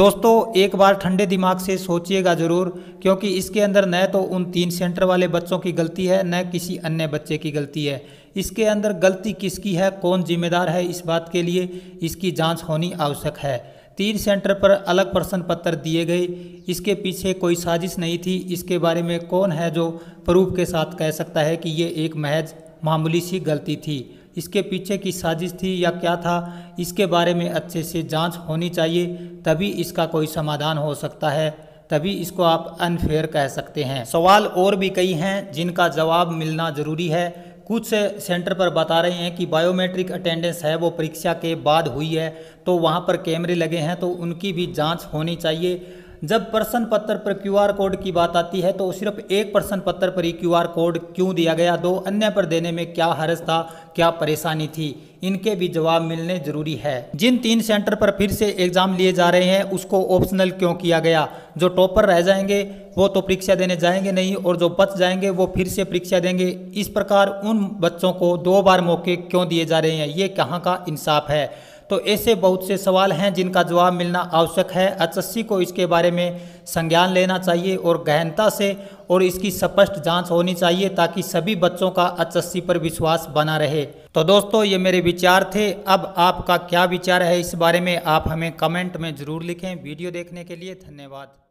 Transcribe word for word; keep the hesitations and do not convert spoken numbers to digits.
दोस्तों एक बार ठंडे दिमाग से सोचिएगा ज़रूर, क्योंकि इसके अंदर न तो उन तीन सेंटर वाले बच्चों की गलती है न किसी अन्य बच्चे की गलती है। इसके अंदर गलती किसकी है, कौन जिम्मेदार है, इस बात के लिए इसकी जांच होनी आवश्यक है। तीन सेंटर पर अलग प्रश्न पत्र दिए गए, इसके पीछे कोई साजिश नहीं थी। इसके बारे में कौन है जो प्रूफ के साथ कह सकता है कि ये एक महज मामूली सी गलती थी। इसके पीछे की साजिश थी या क्या था, इसके बारे में अच्छे से जांच होनी चाहिए, तभी इसका कोई समाधान हो सकता है, तभी इसको आप अनफेयर कह सकते हैं। सवाल और भी कई हैं जिनका जवाब मिलना ज़रूरी है। कुछ सेंटर पर बता रहे हैं कि बायोमेट्रिक अटेंडेंस है वो परीक्षा के बाद हुई है, तो वहाँ पर कैमरे लगे हैं, तो उनकी भी जांच होनी चाहिए। जब प्रश्न पत्र पर क्यूआर कोड की बात आती है तो सिर्फ एक प्रश्न पत्र पर ही क्यूआर कोड क्यों दिया गया, दो अन्य पर देने में क्या हर्ज था, क्या परेशानी थी, इनके भी जवाब मिलने जरूरी है। जिन तीन सेंटर पर फिर से एग्जाम लिए जा रहे हैं उसको ऑप्शनल क्यों किया गया, जो टॉपर रह जाएंगे वो तो परीक्षा देने जाएंगे नहीं और जो बच जाएंगे वो फिर से परीक्षा देंगे। इस प्रकार उन बच्चों को दो बार मौके क्यों दिए जा रहे हैं, ये कहाँ का इंसाफ है। तो ऐसे बहुत से सवाल हैं जिनका जवाब मिलना आवश्यक है। एचएससी को इसके बारे में संज्ञान लेना चाहिए और गहनता से और इसकी स्पष्ट जांच होनी चाहिए, ताकि सभी बच्चों का एचएससी पर विश्वास बना रहे। तो दोस्तों ये मेरे विचार थे, अब आपका क्या विचार है इस बारे में आप हमें कमेंट में ज़रूर लिखें। वीडियो देखने के लिए धन्यवाद।